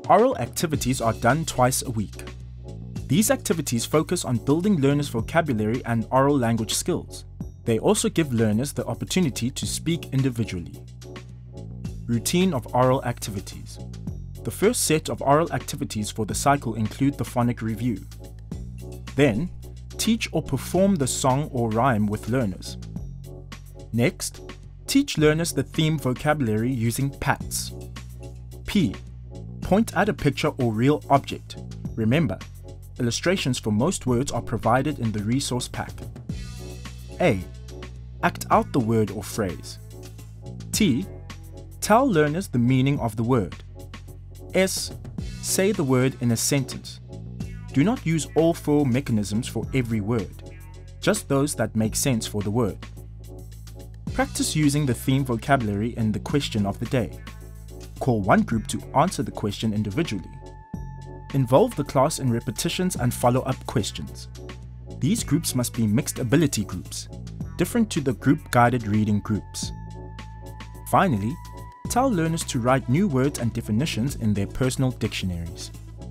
Oral activities are done twice a week. These activities focus on building learners' vocabulary and oral language skills. They also give learners the opportunity to speak individually. Routine of oral activities. The first set of oral activities for the cycle include the phonic review. Then, teach or perform the song or rhyme with learners. Next, teach learners the theme vocabulary using PATS. P. Point at a picture or real object. Remember, illustrations for most words are provided in the resource pack. A. Act out the word or phrase. T. Tell learners the meaning of the word. S. Say the word in a sentence. Do not use all 4 mechanisms for every word, just those that make sense for the word. Practice using the theme vocabulary in the question of the day. Call one group to answer the question individually. Involve the class in repetitions and follow-up questions. These groups must be mixed ability groups, different to the group-guided reading groups. Finally, tell learners to write new words and definitions in their personal dictionaries.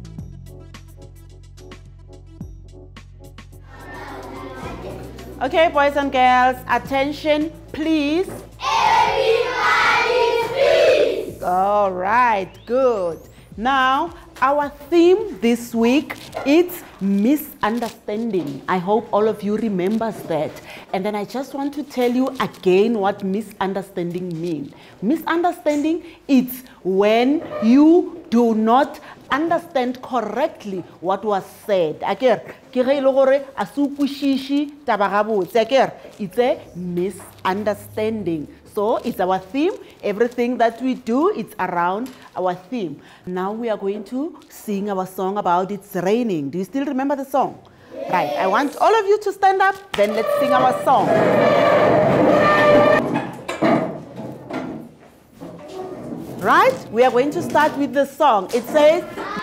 Okay, boys and girls, attention, please. Everybody, please. All right, good. Now, our theme this week is misunderstanding. I hope all of you remembers that. And then I just want to tell you again what misunderstanding means. Misunderstanding is when you do not understand correctly what was said. It's a misunderstanding. So it's our theme. Everything that we do, it's around our theme. Now we are going to sing our song about It's Raining. Do you still remember the song? Yes. Right. I want all of you to stand up. Then let's sing our song. Right? We are going to start with the song. It says,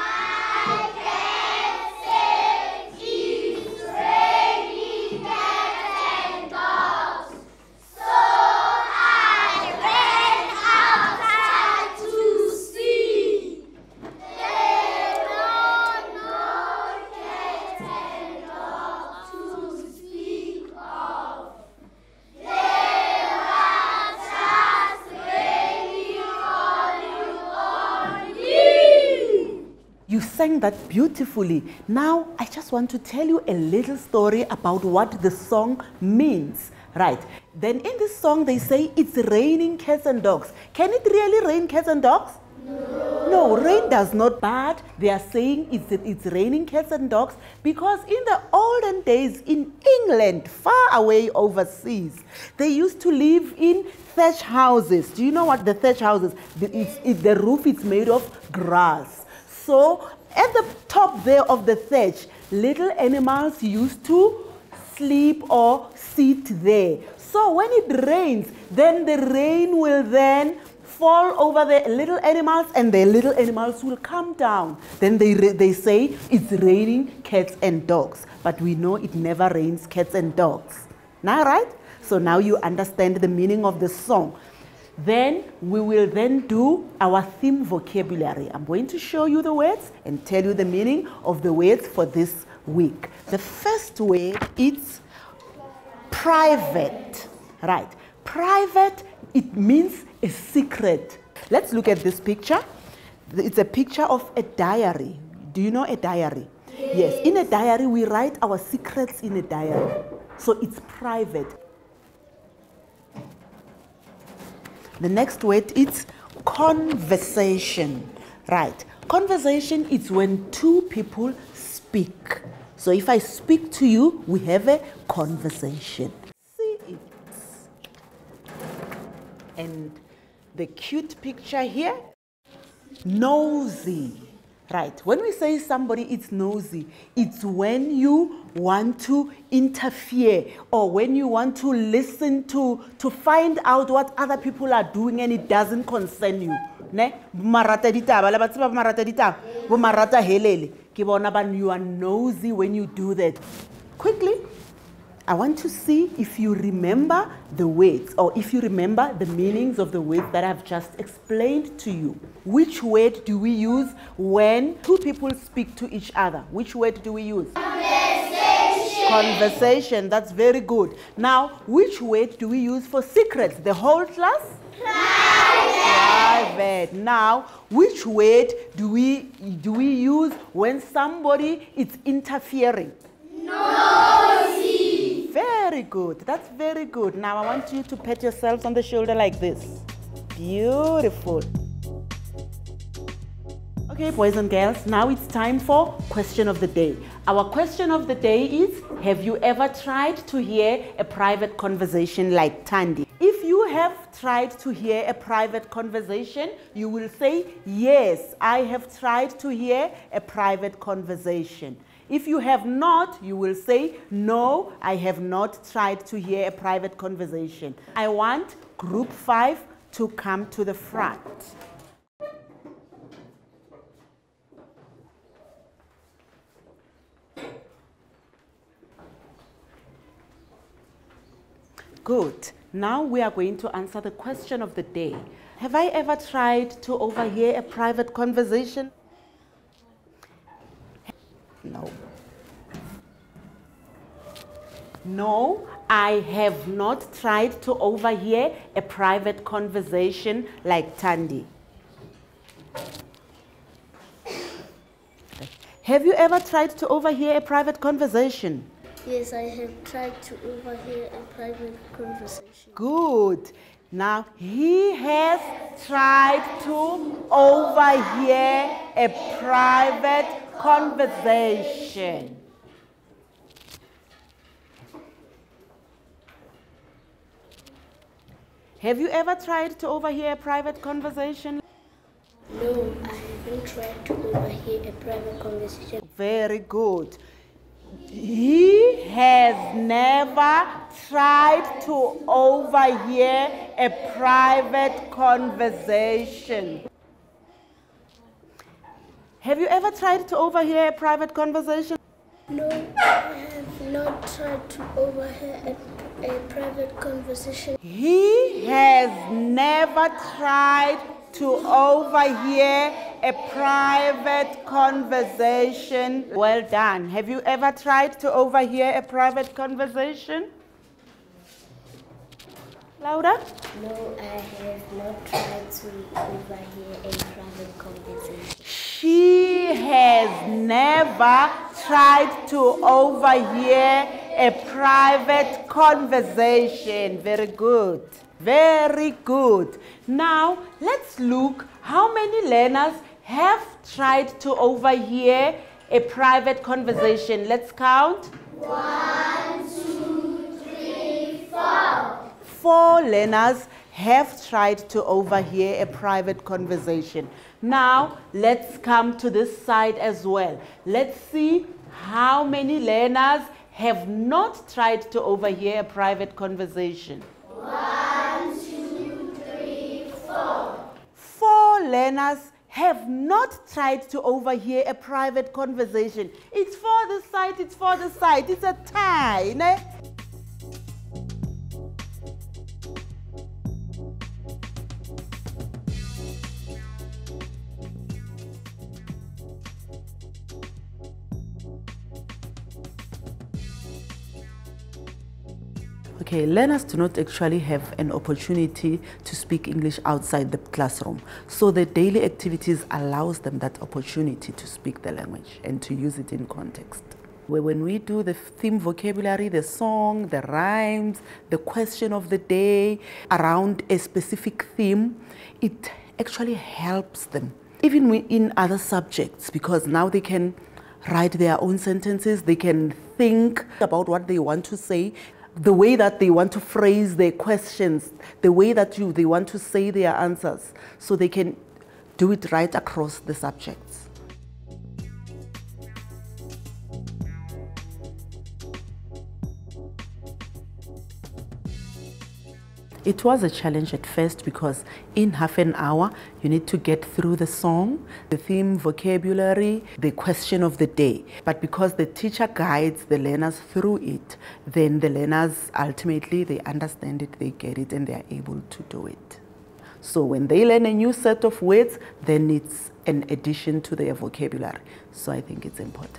you sang that beautifully. Now, I just want to tell you a little story about what the song means. Right. Then in this song, they say, it's raining cats and dogs. Can it really rain cats and dogs? No. No, rain does not. But they are saying it's raining cats and dogs because in the olden days in England, far away overseas, they used to live in thatch houses. Do you know what the thatch houses? The roof is made of grass. So at the top there of the thatch, little animals used to sleep or sit there. So when it rains, then the rain will then fall over the little animals and the little animals will come down. Then they say it's raining cats and dogs. But we know it never rains cats and dogs. Now, right? So now you understand the meaning of the song. Then we will then do our theme vocabulary. I'm going to show you the words and tell you the meaning of the words for this week. The first word is private. Right. Private, it means a secret. Let's look at this picture. It's a picture of a diary. Do you know a diary? Yes. In a diary, we write our secrets in a diary. So it's private. The next word is conversation. Right. Conversation is when two people speak. So if I speak to you, we have a conversation. See it. And the cute picture here, nosy. Right. When we say somebody is nosy, it's when you want to interfere or when you want to listen to find out what other people are doing and it doesn't concern you. Ne? You are nosy when you do that. Quickly. I want to see if you remember the words or if you remember the meanings of the words that I've just explained to you. Which word do we use when two people speak to each other? Which word do we use? Conversation. Conversation, that's very good. Now, which word do we use for secrets? The whole class? Private. Now, which word do we use when somebody is interfering? Noisy. Very good. That's very good. Now I want you to pat yourselves on the shoulder like this. Beautiful. Okay, boys and girls, now it's time for question of the day. Our question of the day is, have you ever tried to hear a private conversation like Thandi? If you have tried to hear a private conversation, you will say, yes, I have tried to hear a private conversation. If you have not, you will say, no, I have not tried to hear a private conversation. I want group 5 to come to the front. Good. Now we are going to answer the question of the day. Have I ever tried to overhear a private conversation? No. No, I have not tried to overhear a private conversation like Thandi. Have you ever tried to overhear a private conversation? Yes, I have tried to overhear a private conversation. Good. Now, he has tried to overhear a private conversation. Have you ever tried to overhear a private conversation? No, I haven't tried to overhear a private conversation. Very good. He has never tried to overhear a private conversation. Have you ever tried to overhear a private conversation? No, I have not tried to overhear a private conversation. He has never tried to overhear a private conversation. Well done. Have you ever tried to overhear a private conversation? Louder? No, I have not tried to overhear a private conversation. She has never tried to overhear a private conversation. Very good. Very good. Now, let's look how many learners have tried to overhear a private conversation. Let's count. 1, 2, 3, 4. 4 learners have tried to overhear a private conversation. Now, let's come to this side as well. Let's see how many learners have not tried to overhear a private conversation. 1, 2, 3, 4. 4 learners have not tried to overhear a private conversation. It's for the side, it's for the side. It's a tie, ne? Okay, learners do not actually have an opportunity to speak English outside the classroom. So the daily activities allows them that opportunity to speak the language and to use it in context. When we do the theme vocabulary, the song, the rhymes, the question of the day around a specific theme, it actually helps them. Even in other subjects, because now they can write their own sentences, they can think about what they want to say, the way that they want to phrase their questions, the way that they want to say their answers, so they can do it right across the subjects. It was a challenge at first because in half an hour you need to get through the song, the theme, vocabulary, the question of the day. But because the teacher guides the learners through it, then the learners ultimately they understand it, they get it, and they are able to do it. So when they learn a new set of words, then it's an addition to their vocabulary. So I think it's important.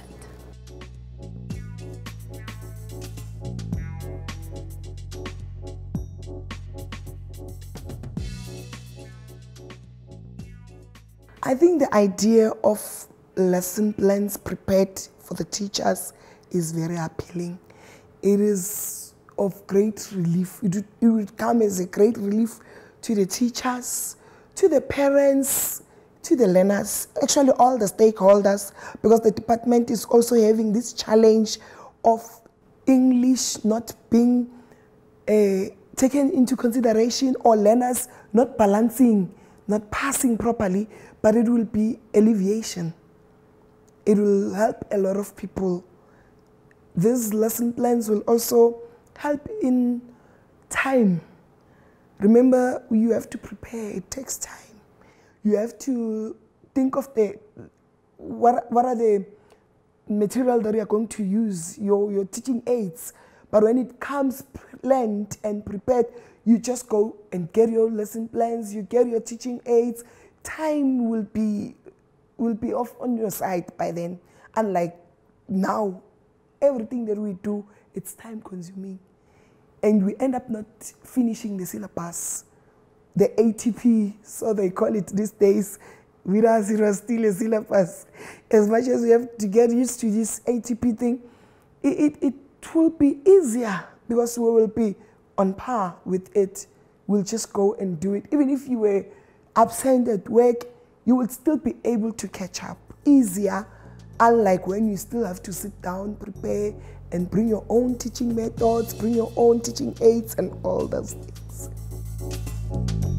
I think the idea of lesson plans prepared for the teachers is very appealing. It is of great relief. It would come as a great relief to the teachers, to the parents, to the learners, actually all the stakeholders, because the department is also having this challenge of English not being taken into consideration, or learners not balancing, not passing properly, but it will be alleviation. It will help a lot of people. These lesson plans will also help in time. Remember, you have to prepare, it takes time. You have to think of what are the material that you are going to use, your teaching aids. But when it comes planned and prepared, you just go and get your lesson plans, you get your teaching aids. Time will be off on your side by then. Unlike now, everything that we do, it's time consuming. And we end up not finishing the syllabus. The ATP, so they call it these days. With us, it was still a syllabus. As much as we have to get used to this ATP thing, it will be easier because we will be on par with it. We'll just go and do it. Even if you were absent at work, you will still be able to catch up easier, unlike when you still have to sit down, prepare, and bring your own teaching methods, bring your own teaching aids, and all those things.